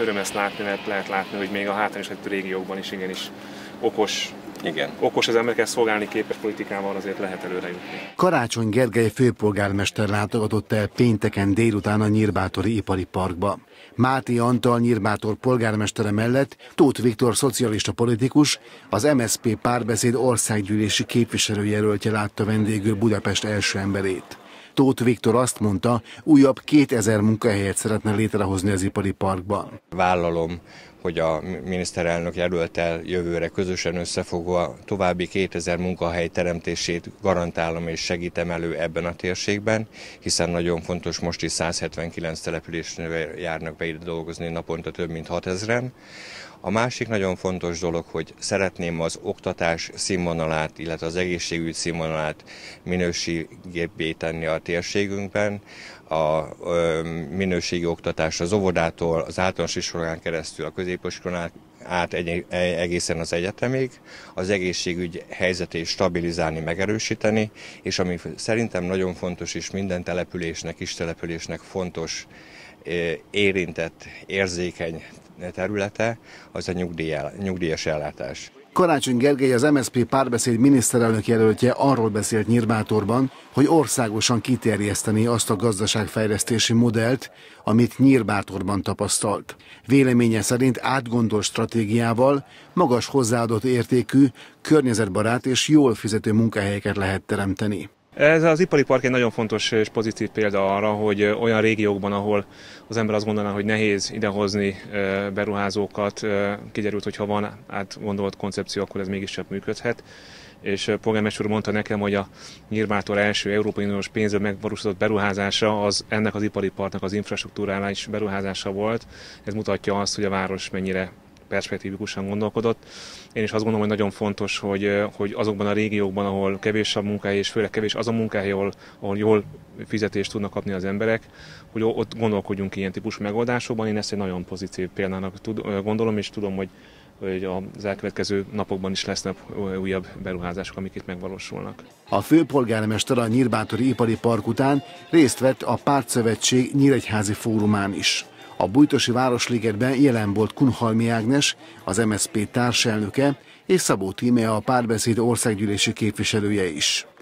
öröm ezt látni, mert lehet látni, hogy még a hátrányos régiókban is igenis okos az embereket szolgálni képes politikával azért lehet előre jutni. Karácsony Gergely főpolgármester látogatott el pénteken délután a Nyírbátori Ipari Parkba. Máté Antal Nyírbátor polgármestere mellett Tóth Viktor szocialista politikus, az MSZP Párbeszéd országgyűlési képviselőjelöltje látta vendégül Budapest első emberét. Tóth Viktor azt mondta, újabb 2000 munkahelyet szeretne létrehozni az ipari parkban. Vállalom, hogy a miniszterelnök jelölttel jövőre közösen összefogva további 2000 munkahely teremtését garantálom és segítem elő ebben a térségben, hiszen nagyon fontos, most is 179 településnél járnak be ide dolgozni naponta több mint 6000-en. A másik nagyon fontos dolog, hogy szeretném az oktatás színvonalát, illetve az egészségügy színvonalát minőségibbé tenni a térségünkben. A minőségi oktatás az óvodától, az általános iskolán keresztül, a középiskolán át egészen az egyetemig, az egészségügy helyzetét stabilizálni, megerősíteni, és ami szerintem nagyon fontos is minden településnek, kis településnek fontos, érintett, érzékeny területe, az a nyugdíjas ellátás. Karácsony Gergely, az MSZP Párbeszéd miniszterelnök jelöltje arról beszélt Nyírbátorban, hogy országosan kiterjeszteni azt a gazdaságfejlesztési modellt, amit Nyírbátorban tapasztalt. Véleménye szerint átgondolt stratégiával magas hozzáadott értékű, környezetbarát és jól fizető munkahelyeket lehet teremteni. Ez az ipari park egy nagyon fontos és pozitív példa arra, hogy olyan régiókban, ahol az ember azt gondolná, hogy nehéz idehozni beruházókat, kiderült, hogy ha van átgondolt koncepció, akkor ez mégiscsak működhet. És polgármester úr mondta nekem, hogy a Nyírbátor első Európai Uniós pénzből megvalósított beruházása az ennek az ipari parknak az infrastruktúrális beruházása volt. Ez mutatja azt, hogy a város mennyire perspektívikusan gondolkodott. Én is azt gondolom, hogy nagyon fontos, hogy azokban a régiókban, ahol kevés a munkahely, és főleg kevés az a munkahely, ahol jól fizetést tudnak kapni az emberek, hogy ott gondolkodjunk ilyen típusú megoldásokban. Én ezt egy nagyon pozitív példának gondolom, és tudom, hogy az elkövetkező napokban is lesznek újabb beruházások, amik itt megvalósulnak. A főpolgármester a Nyírbátori Ipari Park után részt vett a Pártszövetség Nyíregyházi fórumán is. A Bújtosi Városligetben jelen volt Kunhalmi Ágnes, az MSZP társelnöke, és Szabó Tímea, a Párbeszéd országgyűlési képviselője is.